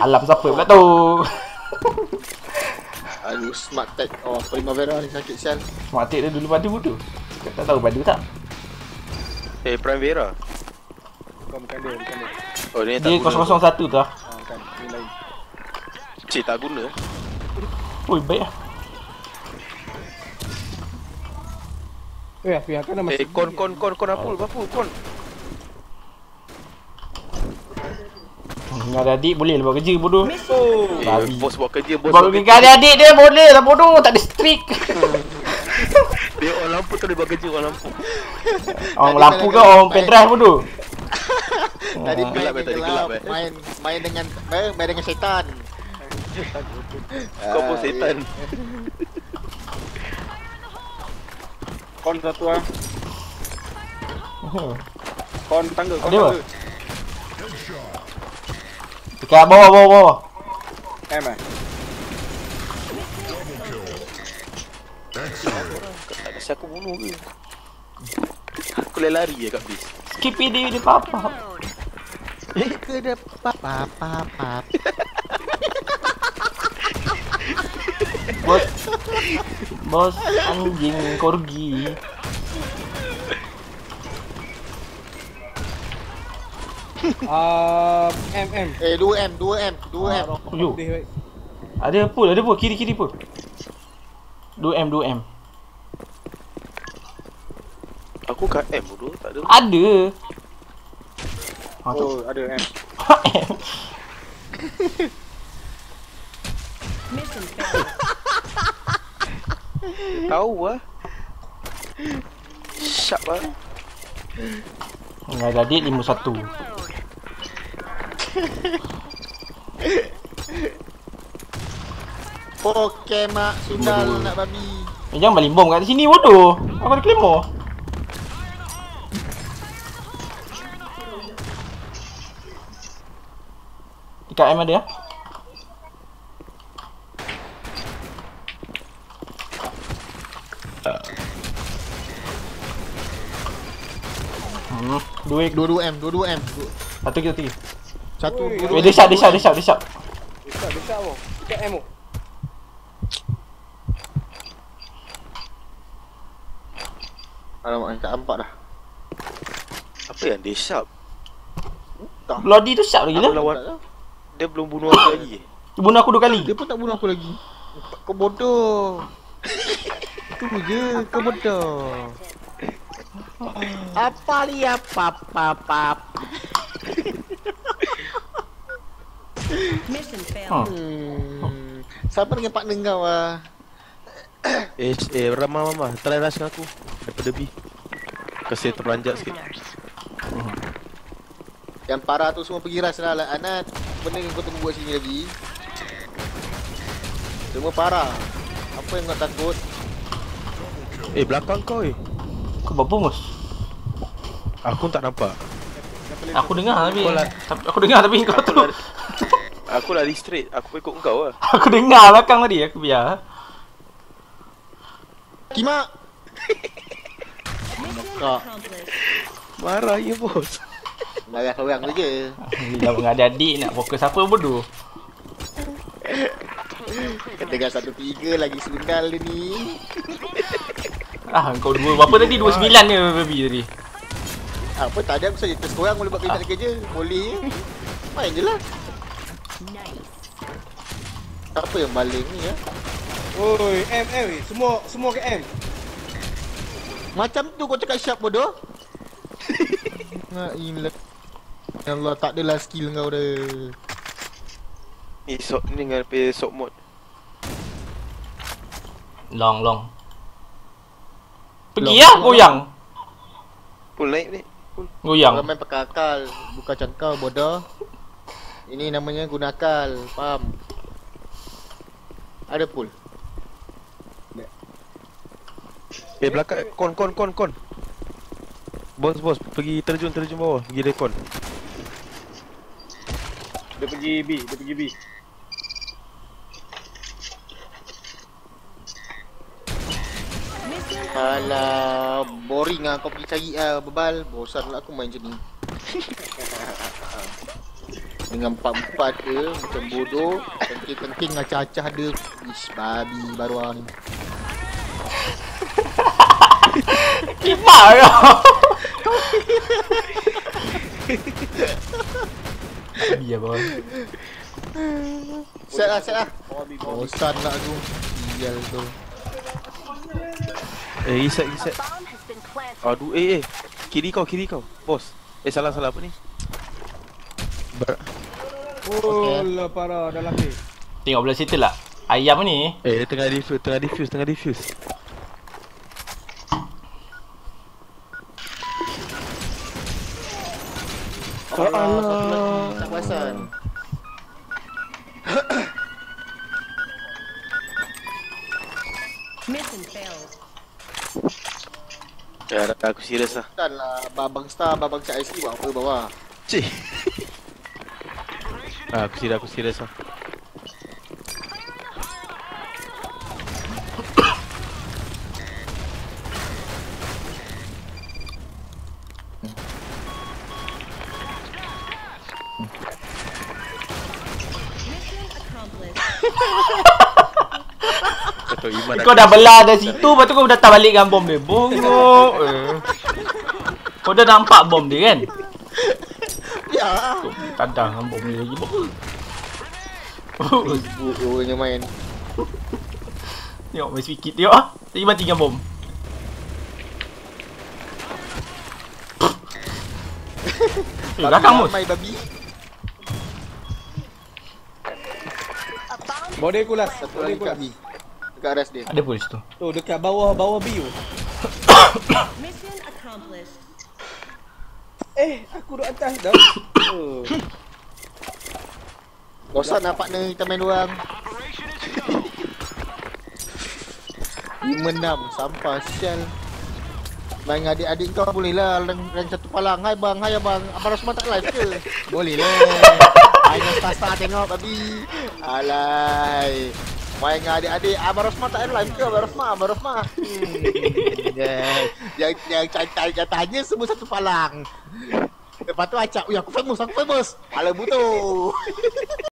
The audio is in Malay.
Alam siapa pula tu. Aduh, smart tag. Oh, Primavera ni sakit sial. Smart tag dia dulu padu tu. Tak tahu padu tak? Primavera. Bukan dia, bukan dia. Oh, dia Dia tak guna. 001 tu lah. Bukan, ni lain. Cik tak guna. Ui, baik lah. Aku yang kan masih. Kon apa, kon. Dengan adik boleh lah buat kerja bodoh. Babi. Bos buat kerja, bos Buat kerja dengan adik dia boleh lah bodoh. Tak ada strict. Dia orang lampu tu dia buat kerja orang lampu. Orang lampu ke orang pendrive bodoh. Tadi Gelap main tadi, gelap. gelap, Main dengan syaitan. Kau pun setan. Kon satu ah. Kon tangga, kon Ada apa? tangga. Dekat bawah. M eh. Tak kasi aku bunuh ke? Aku lari je kat bis. Skip dia apa-apa. Ke depan pap. Bos anjing korgi. M. 2M. Yo. Ada pull, kiri pull. 2M. Aku kat M bodoh, tak ada. Ada. Oh, ada M. Mission failed. Tahu ah. Sharp ah. Dengan adik 51. Pokemak sundal nak babi. Jangan balik bom kat sini bodoh. Aku ada claymore. Dekat M ada. Dua M. Satu kita tiga. Satu, Ui, dua, Dia shot. Besar oh. Dekat M oh. Alamak, tak nampak dah. Apa yang dia sharp? Bloody tu shot lagi Aku lah. lawan. Dia belum bunuh aku lagi. Dia bunuh aku 2 kali. Dia pun tak bunuh aku lagi. Kau bodoh. Itu je, kau bodoh. Apa dia pap. Mission failed. Siapa dengan partner kau ah? Mama, try rush dengan aku daripada B. Kasi terperanjat sikit. Yang parah tu semua pergi ras lah Anat. Benda yang kau tunggu buat sini lagi. Semua parah. Apa yang kau takut? Belakang kau Kau buat bonus. Aku tak nampak. Aku dengar tapi Kau lah. aku dengar tapi kau tu. Aku lari straight. Aku ikut kau lah. Aku dengar belakang tadi, aku biar. Kimak. Mission Kak. accomplished. Marah ya bos. Marah orang tu je. Bila mengadik-adik nak fokus apa bodoh. Ketegar 1-3 lagi sundal dia ni. Kau dua berapa tadi? 29 je baby tadi. Apa tak ada, aku saja test korang boleh buat kerja kerja. Boleh je. Main je lah. Nice. Apa yang baling ni ya? Oi, M. Semua ke M. Macam tu kau cakap sharp bodoh. Ngailah. Ya Allah, tak adalah skill kau dah. Ni dengan sok mode. Long. Pergi Long, lah long. goyang. Pull naik ni. Goyang. Orang main pakai akal, bukan macam kau bodoh. Ini namanya guna akal, faham? Ada pull. Belakang kon. Bos, pergi terjun bawah, pergi rekon. Dia pergi B. Alah, boring ah kau pergi cari bebal. Bosan lah aku main macam ni. Dengan 4-4 ke macam bodoh. Tengking-tengking acah-acah ada. Ish, babi baru ni. Kimak kau. Biar boy. Set lah. Bosan lah aku. Sial tu. Reset. Aduh, Kiri kau. Bos. Salah apa ni? Oh, lah parah dah lapis. Tengok belah situ lah. Ayam ni. Tengah defuse. Allah. Tak perasan. Mission failed. Ya, aku serius lah. Bukan lah. Babang Star, Babang Cak IC buat apa bawah? Cik. Aku serius lah. Mission accomplished. Kau dah belah dari situ, lepas tu kau datang balik dengan bom dia. Bongok. Kau dah nampak bom dia kan? Ya. Tadang dengan bom dia lagi. Orangnya main. Tengok main sikit tengok ah. Tadi mati dengan bom. Belakang mus. Main babi. Body aku last. Satu lagi kat B. Dekat rest dia. Ada pun situ. Tu dekat bawah B tu. Mission accomplished. Aku duduk atas dah. Bosan lah partner kita main orang. 5-6 sampah sial. Main dengan adik-adik kau boleh lah rank satu palang. Hai abang. Abang Rosman tak live ke? Boleh lah. Hanya star tengok babi. Alai. Main dengan adik-adik. Abang Rosman tak live ke? Abang Rosman. Yang cantik tanya semua satu palang. Lepas tu acap, aku famous. Alah butuh.